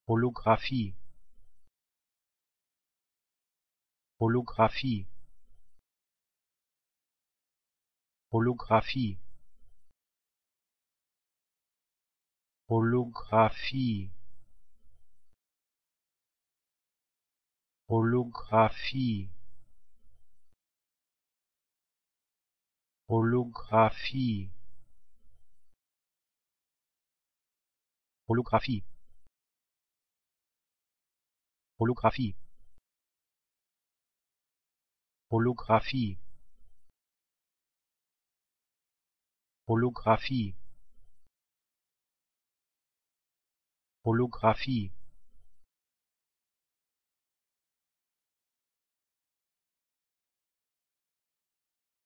holographie, holographie, holographie, holographie, holographie, holographie, holographie, holographie, holographie, holographie, holographie,